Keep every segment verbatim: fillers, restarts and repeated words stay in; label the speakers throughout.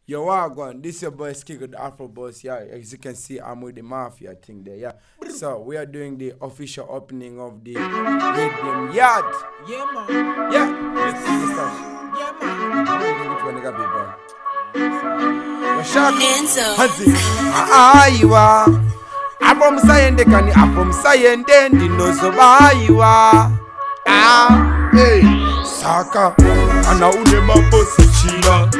Speaker 1: Yo, Wagwan, this is your boy Skig with the Afro boss. Yeah, as you can see, I'm with the Mafia thing there. Yeah, so we are doing the official opening of the Rhythm Yard.
Speaker 2: Yeah, man.
Speaker 1: Yeah, let's see this stuff.
Speaker 2: Yeah, man.
Speaker 1: Which one you got, big bro? Yo, Shark, Hansi, Aiwa. I'm from Sayende, Kani, I'm from Sayende, Dino Sobaiwa. Ah, hey, Saka, Ana Unema Bosi Chilla.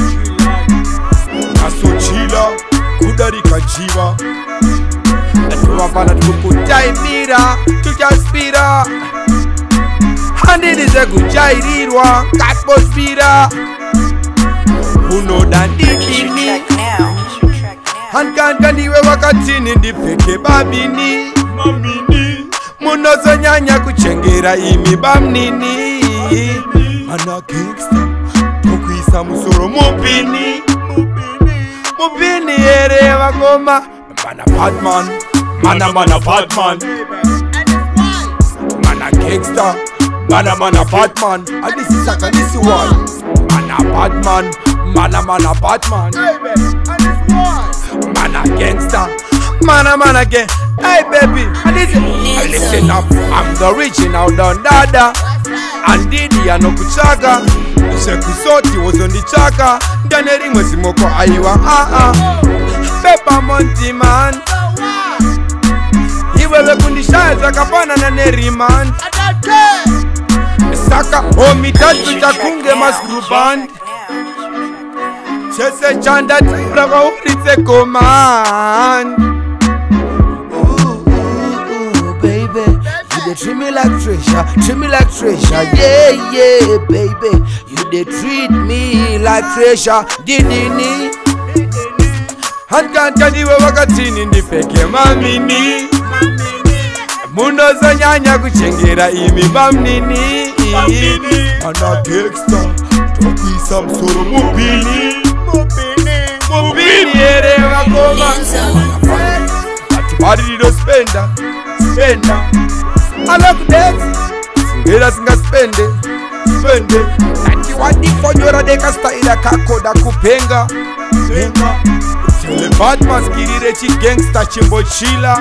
Speaker 1: Aso Chilla, Kudarika Jiva. Tuwapana tukutaimira, tujaspira. Handirize kujairirwa, katbospira. Uno dandidini. Hankanganiwe wakatini ndipeke babini. Mamini. Munozo nyanya kuchengera imi bamnini. Mana gangsta, tokuisa musoro mubini. Mubini ere wakoma. Mana Batman, mana mana Batman. Mana gangsta, mana mana Batman. And this is Saka, this is one. Mana Batman, mana mana Batman. Mana gangsta, mana mana gang. Hey baby, and this is, listen up, I'm the original Don Dada. And Didi and Okuchaga. Sekusoti was on the chaka. Daneri Mosimoko Aiwa. Ah ah. Pepper Monty man. He will look on the shells like a banana neri man. Saka, oh me dad to Jakunge Masku band. Chese Chanda Bravo, it's a command. You dey treat me like treasure, treat me like treasure, yeah, yeah, baby. You dey treat me like treasure, didini. Hankantaniwe wakatini ndipeke mamini. Mundo za nyanya kuchengera imi bamnini. Mana gangsta, tokuisa msoro mubini. Mubini ere wakoma. Atibari do spenda, spenda. I love that. Singera singa spende, spende. Nati wadi fonyora deka style kako da kupenga. Penga. Tele Batman skirire chi gangsta chimbo Chilla.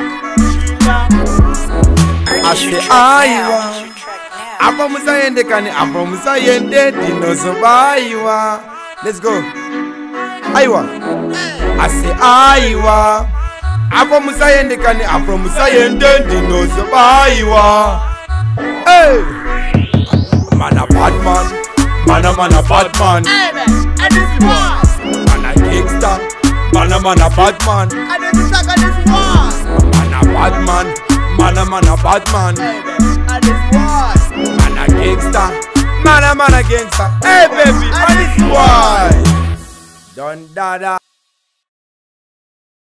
Speaker 1: Ase aiwa. Afro musayende kani Afro musayende Dino Sobaiwa. Let's go. Aiwa. Ase aiwa. Afro musayende kani Afro musayende Dino Sobaiwa. Hey, mana Batman, mana mana Batman.
Speaker 2: And this one.
Speaker 1: Mana gangsta, mana mana Batman.
Speaker 2: And this is Saka, this one.
Speaker 1: Mana Batman, mana mana Batman.
Speaker 2: And this one.
Speaker 1: Mana gangsta, mana mana gangsta. Hey baby, and this one. Don Dada.